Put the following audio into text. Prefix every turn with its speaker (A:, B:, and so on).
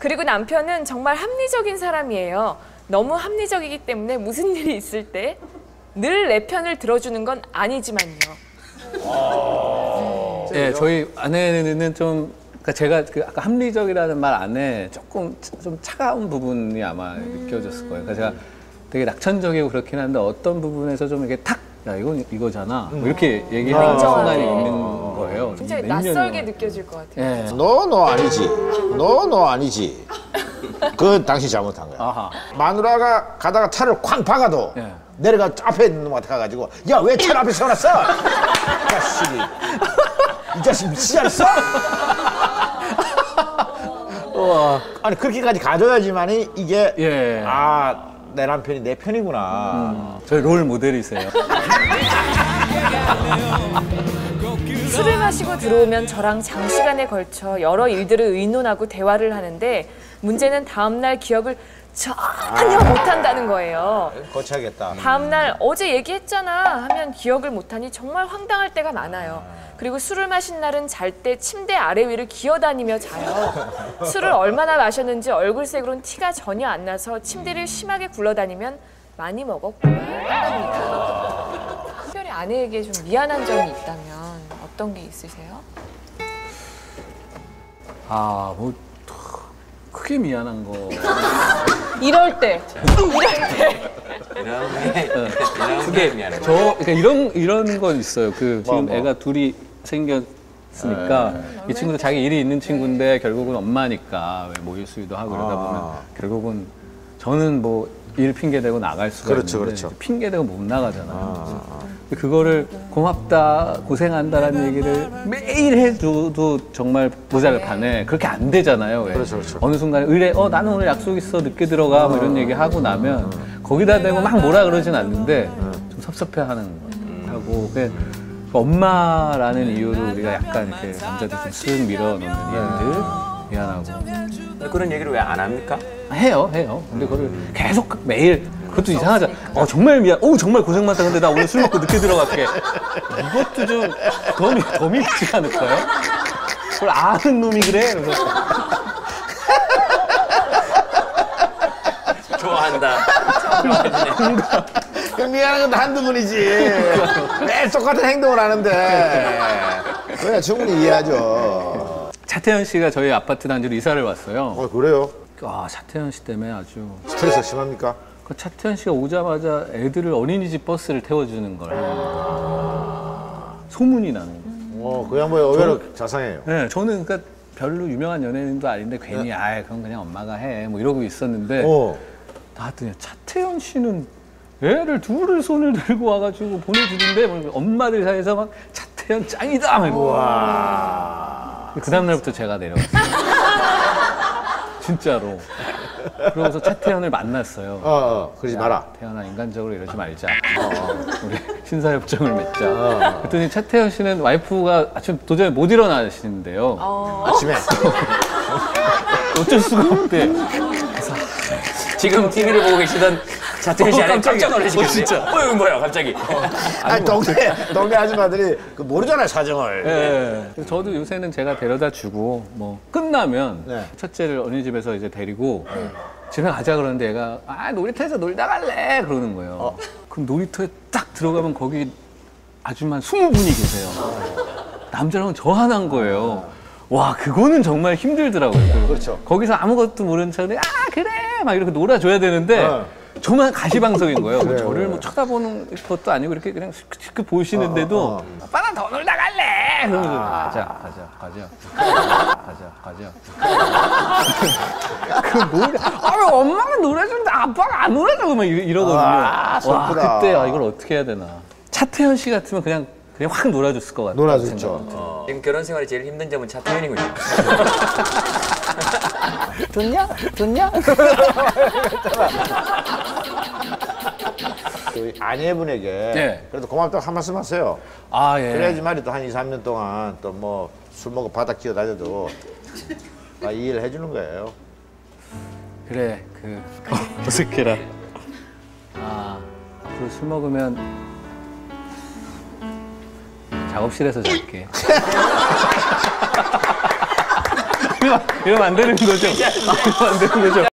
A: 그리고 남편은 정말 합리적인 사람이에요. 너무 합리적이기 때문에 무슨 일이 있을 때 늘 내 편을 들어주는 건 아니지만요.
B: 네, 저희 아내는 좀 그러니까 제가 그 아까 합리적이라는 말 안에 조금 좀 차가운 부분이 아마 느껴졌을 거예요. 그러니까 제가 되게 낙천적이고 그렇긴 한데 어떤 부분에서 좀 이렇게 탁, 야 이건 이거잖아. 뭐 이렇게 얘기하는 순간이 있는 거예요.
A: 굉장히 낯설게 느껴질 것 같아요.
B: 네.
C: 너 아니지. 너 아니지. 그건 당신이 잘못한 거야.
B: 아하.
C: 마누라가 가다가 차를 쾅 박아도
B: 예.
C: 내려가 앞에 있는 놈한테 가가지고 야 왜 차를 앞에 세워놨어? 이 자식 미치지 않았어? 아니 그렇게까지 가져야지만이 이게
B: 예.
C: 아 내 남편이 내 편이구나.
B: 저희 롤 모델이세요.
A: 술을 마시고 들어오면 저랑 장시간에 걸쳐 여러 일들을 의논하고 대화를 하는데 문제는 다음날 기억을 전혀 못한다는 거예요.
C: 거쳐야겠다.
A: 다음날 어제 얘기했잖아 하면 기억을 못하니 정말 황당할 때가 많아요. 그리고 술을 마신 날은 잘 때 침대 아래 위를 기어다니며 자요. 술을 얼마나 마셨는지 얼굴색으로는 티가 전혀 안 나서 침대를 심하게 굴러다니면 많이 먹었구나 한답니다. 특별히 아내에게 좀 미안한 점이 있다면 어떤 게 있으세요?
B: 뭐 크게 미안한 거.
A: 이럴 때.
D: 그게 미안해.
B: 그러니까 이런 건 있어요. 그 지금 애가 둘이 생겼으니까 이 친구도 자기 일이 있는 친구인데 결국은 엄마니까 왜 모유 수유도 하고 그러다 보면 결국은 저는 뭐 일 핑계 대고 나갈 수가 있는데
C: 그렇죠.
B: 핑계 대고 못 나가잖아요. 그거를 고맙다, 고생한다라는 얘기를 매일 해줘도 정말 모자랄판에 그렇게 안 되잖아요. 왜?
C: 그렇죠.
B: 어느 순간에 의뢰, 나는 오늘 약속 있어 늦게 들어가 뭐 이런 얘기 하고 나면 거기다 대고 막 뭐라 그러진 않는데 좀 섭섭해하는 하고 엄마라는 이유로 우리가 약간 이렇게 남자들 좀 쓱 밀어넣는 일들 미안하고.
D: 그런 얘기를 왜 안 합니까?
B: 해요. 근데 그걸 계속 매일 그것도 이상하잖아. 정말 미안. 정말 고생 많다. 근데 나 오늘 술 먹고 늦게 들어갈게. 이것도 좀 더 밉지 않을까요? 그걸 아는 놈이 그래. 그래서.
D: 좋아한다.
C: 미안한 건 한두 분이지. 매일 똑같은 행동을 하는데. 그래 충분히 이해하죠.
B: 차태현 씨가 저희 아파트 단지로 이사를 왔어요.
C: 그래요?
B: 차태현 씨 때문에 아주.
C: 스트레스 심합니까?
B: 그 차태현 씨가 오자마자 애들을 어린이집 버스를 태워주는 걸 하는 거예요. 소문이 나는 거예요.
C: 그 양반이 의외로 자상해요.
B: 네, 저는 그러니까 별로 유명한 연예인도 아닌데 괜히 그건 그냥 엄마가 해 뭐 이러고 있었는데 나왔더니 차태현 씨는 애를 둘을 손을 들고 와가지고 보내주는데 뭐 엄마들 사이에서 막 차태현 짱이다 막 이러고. 그 다음날부터 제가 내려갔어요. 진짜로. 그러고서 차태현을 만났어요.
C: 그러지 마라.
B: 태현아 인간적으로 이러지 말자. 우리 신사협정을 맺자. 그랬더니 차태현 씨는 와이프가 아침 도저히 못 일어나시는데요.
C: 아침에.
B: 어쩔 수가 없대.
D: 지금 TV를 보고 계시던 차태현 씨 아내 깜짝 놀라시겠네요.
B: 진짜.
D: 이거 뭐야 갑자기.
C: 아니 동네 아줌마들이 모르잖아요 사정을.
B: 네. 그래서 저도 요새는 제가 데려다 주고 뭐 끝나면 첫째를 어린이집에서 이제 데리고 집에 가자 그러는데 얘가 놀이터에서 놀다 갈래 그러는 거예요. 그럼 놀이터에 딱 들어가면 거기 아줌마 20분이 계세요. 남자랑은 저 하나인 거예요. 와 그거는 정말 힘들더라고요.
C: 그렇죠.
B: 거기서 아무것도 모르는 척에 그래 막 이렇게 놀아줘야 되는데 저만 가시방석인 거예요. 뭐 저를 뭐 쳐다보는 것도 아니고 이렇게 그냥 시크 보시는데도 오빠랑 더 놀다 갈래. 그러면서 가자. 그 엄마가 놀아주는데 아빠가 안 놀아주고 막 이러거든요. 와 그때 이걸 어떻게 해야 되나. 차태현 씨 같으면 그냥 확 놀아줬을 것 같아요.
C: 놀아줬죠.
D: 지금 결혼 생활이 제일 힘든 점은 차태현이군요.
B: 좋냐?
C: 그 아내분에게 그래도 고맙다고 한 말씀 하세요.
B: 예.
C: 그래야지 말이 또 한 2, 3년 동안 또 뭐 술 먹고 바닥 기어 다녀도 이해를 해주는 거예요.
B: 그래 어색해라. 앞으로 술 먹으면 작업실에서 잘게. 이러면 안 되는 거죠. 이러면 안 되는 거죠.